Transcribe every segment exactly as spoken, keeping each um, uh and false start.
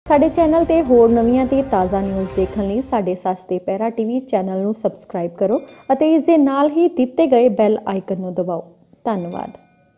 ਸਾਡੇ ਚੈਨਲ ਤੇ ਹੋਰ ਨਵੀਆਂ ਤੇ ਤਾਜ਼ਾ ਨਿਊਜ਼ ਦੇਖਣ ਲਈ ਸਾਡੇ ਸੱਚ ਤੇ ਪਹਿਰਾ ਟੀਵੀ ਚੈਨਲ ਨੂੰ ਸਬਸਕ੍ਰਾਈਬ ਕਰੋ ਅਤੇ ਇਸ ਦੇ ਨਾਲ ਹੀ ਦਿੱਤੇ ਗਏ ਬੈਲ ਆਈਕਨ ਨੂੰ ਦਬਾਓ। ਧੰਨਵਾਦ।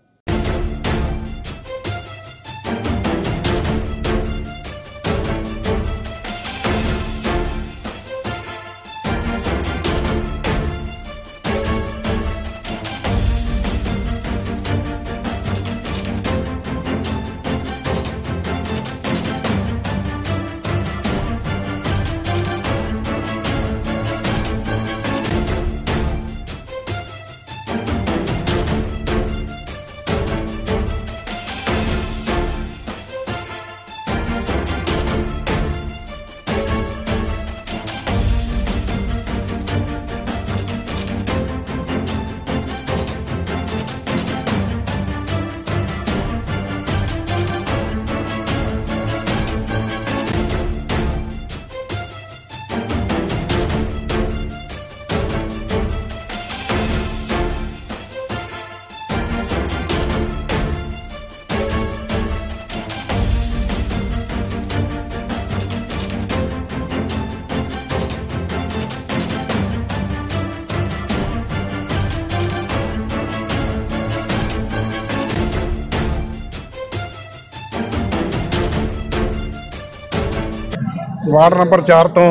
वार्ड नंबर चार तो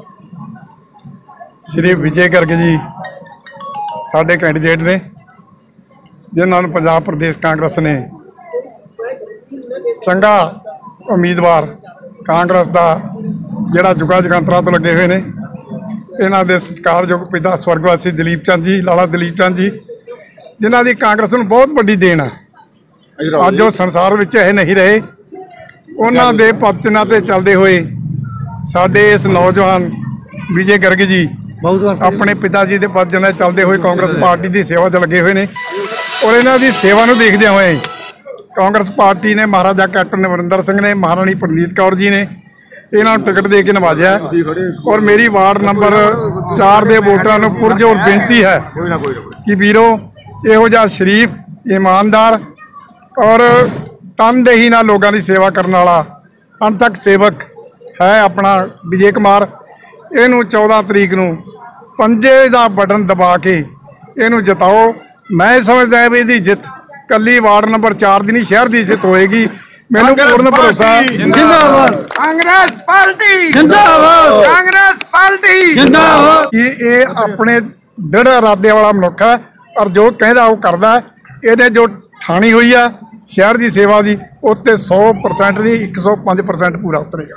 श्री विजय गर्ग जी साडे कैंडीडेट ने जिन्होंने पंजाब प्रदेश कांग्रेस ने चंगा उम्मीदवार कांग्रेस का जिहड़ा जुगा जगंतरा तो लगे हुए ने इन्हां दे सत्कारयोग पिता स्वर्गवासी दलीप चंद जी लाला दलीप चंद जी जिन्हां दी कांग्रेस नूं बहुत वड्डी देन है। अज वो संसार विच इह नहीं रहे, उन्हां दे पद चिन्हां ते चलदे होए साडे इस नौजवान विजय गर्ग जी अपने पिता जी के पद चिन्ह चलते हुए कांग्रेस पार्टी की सेवा च लगे हुए हैं और इन्हों की सेवा को देखते हुए कांग्रेस पार्टी ने महाराजा कैप्टन अमरिंदर सिंह ने महाराणी परनीत कौर जी ने इन्हों टिकट दे के नवाजा और मेरी वार्ड नंबर चार के वोटरों को पुरजोर बेनती है कि वीरो इहो जिहा शरीफ ईमानदार और तनदेही नाल लोगों की सेवा करने वाला अनथक सेवक है अपना विजय कुमार। इनू चौदह तरीक नू पंजे का बटन दबा के इनू जिताओ। मैं समझदा है भी जित कली वार्ड नंबर चार की नहीं शहर की जित होएगी। मैनू पूर्ण भरोसा जिंदाबाद कांग्रेस पार्टी जिंदाबाद कांग्रेस पार्टी जिंदाबाद। ये अपने दृढ़ इरादे वाला मनुख है और जो कहता वो करता है। इहने जो ठाणी हुई है शहर की सेवा की उत्ते सौ परसेंट नहीं एक सौ पाँच परसेंट पूरा उतरेगा।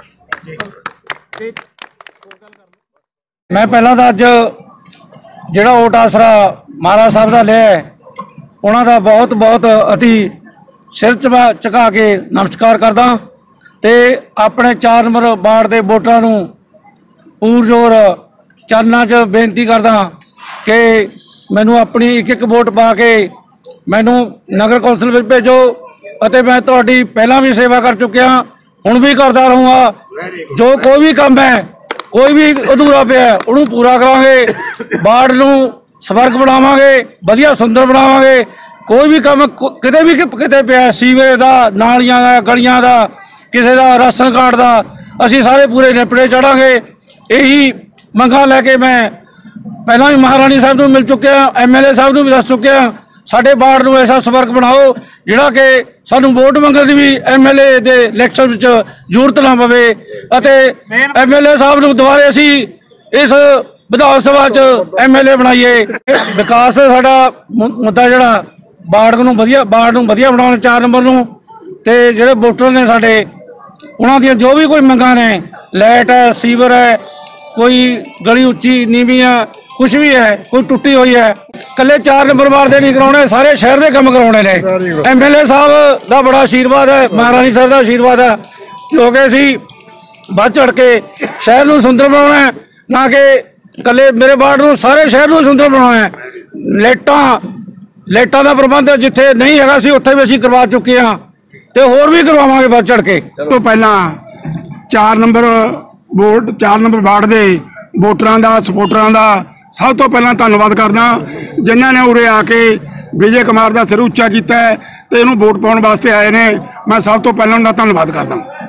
मैं पहला तो अज जिहड़ा वोट आसरा महाराज साहब का लिया उन्हों का बहुत बहुत अति सिर चबा झुका के नमस्कार करदा ते अपने चार नंबर वार्ड के वोटरां नूं पुरजोर चरनां च बेनती करदा कि मैनूं अपनी एक एक वोट पा के मैनूं नगर कौंसल में भेजो अते मैं तुहाडी पहलां भी सेवा कर चुकिया हुण भी करता रहूँगा। जो कोई भी काम है कोई भी अधूरा पे है उन्होंने पूरा करांगे, वार्ड नूं स्वर्ग बनावांगे, वधिया सुंदर बनावांगे। कोई भी काम किते भी किते पे सीवेज का नालियां का गलियां का किसी का राशन कार्ड का असीं सारे पूरे निपड़े चढ़ांगे। यही मंगां लैके मैं पहला भी महाराणी साहब नूं मिल चुकिया, एम एल ए साहब नूं भी दस चुकिया साडे वार्ड नूं ऐसा स्वर्ग बनाओ जिहड़ा कि सानूं वोट मंगण दी भी एम एल ए दे इलैक्शन विच जरूरत ना पवे अते एम एल ए साहब नूं दुबारे असीं इस विधान सभा च एम एल ए बनाईए। विकास साडा मुद्दा जिहड़ा वार्ड नूं वधिया वार्ड नूं वधिया बनाउण चार नंबर नूं ते जिहड़े वोटर ने साडे उन्हां दी जो भी कोई मंगां ने लाइट है सीवर है कोई गली उच्ची नीवी है कुछ भी है कोई टुटी हुई है कले चार नंबर वार्ड दे नहीं कराने सारे शहर के काम कराने ने। एम एल ए साहब का बड़ा आशीर्वाद है, महाराणी साहब का आशीर्वाद है जो कि असीं बढ़ चढ़ के शहर को सुंदर बनाना है ना कि कले मेरे वार्ड को सारे शहर को सुंदर बनाना है। लाइटां लाइटां का प्रबंध जिथे नहीं है उत्थे भी असीं करवा चुके हैं तो होर भी करवावांगे बढ़ चढ़ के। तो पहला चार नंबर वोट चार नंबर वार्ड के वोटरां दा सपोर्टरां दा सब तो पहला धन्यवाद करदा जिन्हां ने उरे आके विजय कुमार का सिर उच्चा किया है तो इन्हूं वोट पाउण वास्ते आए ने। मैं सब तो पहला उन्हां दा धन्यवाद करदा।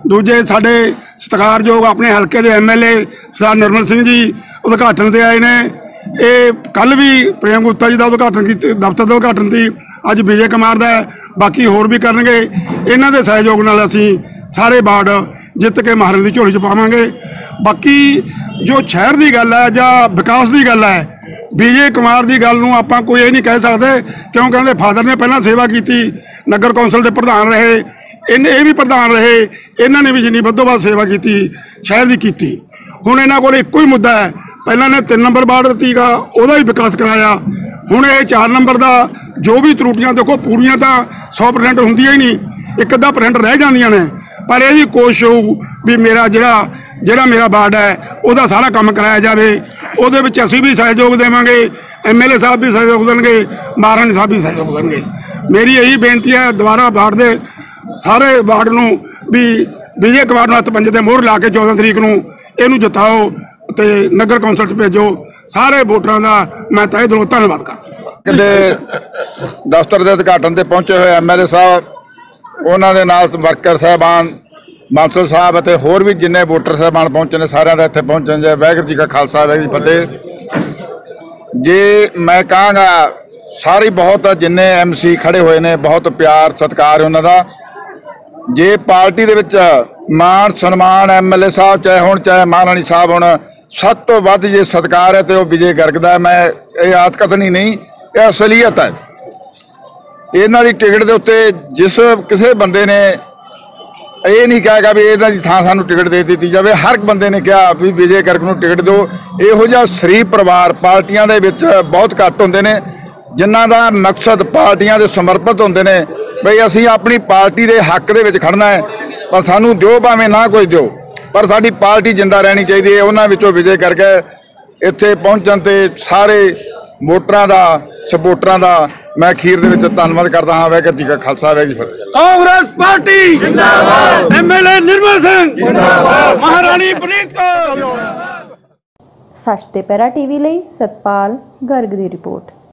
ਦੂਜੇ ਸਾਡੇ ਸਤਿਕਾਰਯੋਗ ਆਪਣੇ ਹਲਕੇ ਦੇ M L A Sardar Nirmal Singh ji ਉਦਘਾਟਨ ਤੇ ਆਏ ਨੇ। ਇਹ ਕੱਲ ਵੀ ਪ੍ਰੇਮ ਗੁਪਤਾ ਜੀ ਦਾ ਉਦਘਾਟਨ ਕੀਤੇ, ਦਫ਼ਤਰ ਦਾ ਉਦਘਾਟਨ ਸੀ, ਅੱਜ ਵਿਜੇ ਕੁਮਾਰ ਦਾ ਹੈ, ਬਾਕੀ ਹੋਰ ਵੀ ਕਰਨਗੇ। ਇਹਨਾਂ ਦੇ ਸਹਿਯੋਗ ਨਾਲ ਅਸੀਂ ਸਾਰੇ ਵਾਰਡ ਜਿੱਤ ਕੇ ਮਹਾਰਾਜ ਦੀ ਝੋਲੀ 'ਚ ਪਾਵਾਂਗੇ। ਬਾਕੀ ਜੋ ਸ਼ਹਿਰ ਦੀ ਗੱਲ ਹੈ ਜਾਂ ਵਿਕਾਸ ਦੀ ਗੱਲ ਹੈ, ਵਿਜੇ ਕੁਮਾਰ ਦੀ ਗੱਲ ਨੂੰ ਆਪਾਂ ਕੋਈ ਇਹ ਨਹੀਂ ਕਹਿ ਸਕਦੇ, ਕਿਉਂ ਕਹਿੰਦੇ ਫਾਦਰ ਨੇ ਪਹਿਲਾਂ ਸੇਵਾ ਕੀਤੀ, ਨਗਰ ਕੌਂਸਲ ਦੇ ਪ੍ਰਧਾਨ ਰਹੇ, ਇਹਨੇ ਇਹ ਵੀ ਪ੍ਰਧਾਨ ਰਹੇ, ਇਹਨਾਂ ਨੇ ਵੀ ਜਿੰਨੀ ਵੱਧੋ ਵੱਧ ਸੇਵਾ ਕੀਤੀ ਸ਼ਹਿਰ ਦੀ ਕੀਤੀ। ਹੁਣ ਇਹਨਾਂ ਕੋਲ ਇੱਕੋ ਹੀ ਮੁੱਦਾ ਹੈ, ਪਹਿਲਾਂ ਨੇ ਤਿੰਨ ਨੰਬਰ ਵਾਰਡ ਦਿੱਤੀਗਾ, ਉਹਦਾ ਵੀ ਵਿਕਾਸ ਕਰਾਇਆ। ਹੁਣ ਇਹ ਚਾਰ ਨੰਬਰ ਦਾ ਜੋ ਵੀ ਤਰੁੱਟੀਆਂ ਦੇਖੋ ਪੂਰੀਆਂ ਤਾਂ ਸੌ ਪਰਸੈਂਟ ਹੁੰਦੀਆਂ ਹੀ ਨਹੀਂ, ਇੱਕ ਅੱਧਾ ਪਰਸੈਂਟ ਰਹਿ ਜਾਂਦੀਆਂ ਨੇ, ਪਰ ਇਹਦੀ ਕੋਸ਼ਿਸ਼ ਹੋਊ ਵੀ ਮੇਰਾ ਜਿਹੜਾ ਜਿਹੜਾ ਮੇਰਾ ਵਾਰਡ ਹੈ ਉਹਦਾ ਸਾਰਾ ਕੰਮ ਕਰਾਇਆ ਜਾਵੇ। ਉਹਦੇ ਵਿੱਚ ਅਸੀਂ ਵੀ ਸਹਿਯੋਗ ਦੇਵਾਂਗੇ, ਐਮ ਐਲ ਏ ਸਾਹਿਬ ਵੀ ਸਹਿਯੋਗ ਦੇਣਗੇ, ਮਹਾਰਾਣੀ ਸਾਹਿਬ ਵੀ ਸਹਿਯੋਗ ਦੇਣਗੇ। ਮੇਰੀ ਇਹੀ ਬੇਨਤੀ ਹੈ ਦੁਬਾਰਾ ਵਾਰਡ ਦੇ ਸਾਰੇ ਵਾਰਡ ਨੂੰ ਵੀ ਵਿਜੇ ਕੁਮਾਰ ਨੂੰ ਹੱਥ ਪੰਜੇ ਤੇ ਮੋਹਰ ਲਾ ਕੇ ਚੌਦਾਂ ਤਰੀਕ ਨੂੰ ਇਹਨੂੰ ਜਿਤਾਓ ਤੇ ਨਗਰ ਕੌਂਸਲ 'ਚ ਭੇਜੋ। ਸਾਰੇ ਵੋਟਰਾਂ ਦਾ ਮੈਂ ਤਹਿ ਦਿਲੋਂ ਧੰਨਵਾਦ ਕਰਦਾ। ਦੇ ਦਫ਼ਤਰ ਦੇ ਉਦਘਾਟਨ ਤੇ ਪਹੁੰਚੇ ਹੋਏ ਐਮ ਐਲ ਏ ਸਾਹਿਬ, ਉਹਨਾਂ ਦੇ ਨਾਲ ਵਰਕਰ ਸਾਹਿਬਾਨ, ਮਾਨਸਲ ਸਾਹਿਬ ਅਤੇ ਹੋਰ ਵੀ ਜਿੰਨੇ ਵੋਟਰ ਸਾਹਿਬਾਨ ਪਹੁੰਚੇ ਨੇ, ਸਾਰਿਆਂ ਦਾ ਇੱਥੇ ਪਹੁੰਚਣ ਜੇ ਵਾਹਿਗੁਰੂ ਜੀ ਕਾ ਖਾਲਸਾ ਵਾਹਿਗੁਰੂ ਜੀ ਫਤਿਹ। ਜੇ ਮੈਂ ਕਹਾਂਗਾ ਸਾਰੇ ਬਹੁਤ ਜਿੰਨੇ ਐਮ ਸੀ ਖੜੇ ਹੋਏ ਨੇ, ਬਹੁਤ ਪਿਆਰ ਸਤਿਕਾਰ ਉਹਨਾਂ ਦਾ। ਜੇ ਪਾਰਟੀ ਦੇ ਵਿੱਚ ਮਾਣ ਸਨਮਾਨ ਐਮ ਐਲ ਏ ਸਾਹਿਬ ਚਾਹੇ ਹੁਣ ਚਾਹੇ ਮਹਾਰਾਣੀ ਸਾਹਿਬ ਹੁਣ, ਸਭ ਤੋਂ ਵੱਧ ਜੇ ਸਤਿਕਾਰ ਹੈ ਤੇ ਉਹ ਵਿਜੇ ਗਰਗ ਦਾ। ਮੈਂ ਇਹ ਆਤਕਥਨੀ ਨਹੀਂ, ਇਹ ਅਸਲੀਅਤ ਹੈ। ਇਹਨਾਂ ਦੀ ਟਿਕਟ ਦੇ ਉੱਤੇ ਜਿਸ ਕਿਸੇ ਬੰਦੇ ਨੇ ਇਹ ਨਹੀਂ ਕਹੇਗਾ ਵੀ ਇਹਨਾਂ ਦੀ ਥਾਂ ਸਾਨੂੰ ਟਿਕਟ ਦੇ ਦਿੱਤੀ ਜਾਵੇ, ਹਰ ਇੱਕ ਬੰਦੇ ਨੇ ਕਿਹਾ ਵੀ ਵਿਜੇ ਗਰਗ ਨੂੰ ਟਿਕਟ ਦਿਓ। ਇਹੋ ਜਿਹਾ ਸ਼ਰੀਫ ਪਰਿਵਾਰ ਪਾਰਟੀਆਂ ਦੇ ਵਿੱਚ ਬਹੁਤ ਘੱਟ ਹੁੰਦੇ ਨੇ, ਜਿਨ੍ਹਾਂ ਦਾ ਮਕਸਦ ਪਾਰਟੀਆਂ ਦੇ ਸਮਰਪਿਤ ਹੁੰਦੇ ਨੇ, ਬਈ ਅਸੀਂ ਆਪਣੀ ਪਾਰਟੀ ਦੇ ਹੱਕ ਦੇ ਵਿੱਚ ਖੜਨਾ ਹੈ, ਪਰ ਸਾਨੂੰ ਦਿਓ ਭਾਵੇਂ ਨਾ ਕੁਝ ਦਿਓ, ਪਰ ਸਾਡੀ ਪਾਰਟੀ ਜਿੰਦਾ ਰਹਿਣੀ ਚਾਹੀਦੀ ਹੈ। ਉਹਨਾਂ ਵਿੱਚੋਂ ਵਿਜੇ ਕਰਕੇ ਇੱਥੇ ਪਹੁੰਚਣ ਤੇ ਸਾਰੇ ਵੋਟਰਾਂ ਦਾ, ਸਪੋਰਟਰਾਂ ਦਾ ਮੈਂ ਅਖੀਰ ਦੇ ਵਿੱਚ ਧੰਨਵਾਦ ਕਰਦਾ ਹਾਂ। ਵਾਹਿਗੁਰੂ ਜੀ ਕਾ ਖਾਲਸਾ ਵਾਹਿਗੁਰੂ ਜੀ ਕੀ ਫਤਿਹ। ਕਾਂਗਰਸ ਪਾਰਟੀ ਜਿੰਦਾਬਾਦ, M L A Nirmal Singh ਜਿੰਦਾਬਾਦ, ਮਹਾਰਾਣੀ ਪ੍ਰੀਤ ਕੌਰ। ਸੱਚ ਤੇ ਪੈਰਾ ਟੀਵੀ ਲਈ ਸਤਪਾਲ ਗਰਗ ਦੀ ਰਿਪੋਰਟ।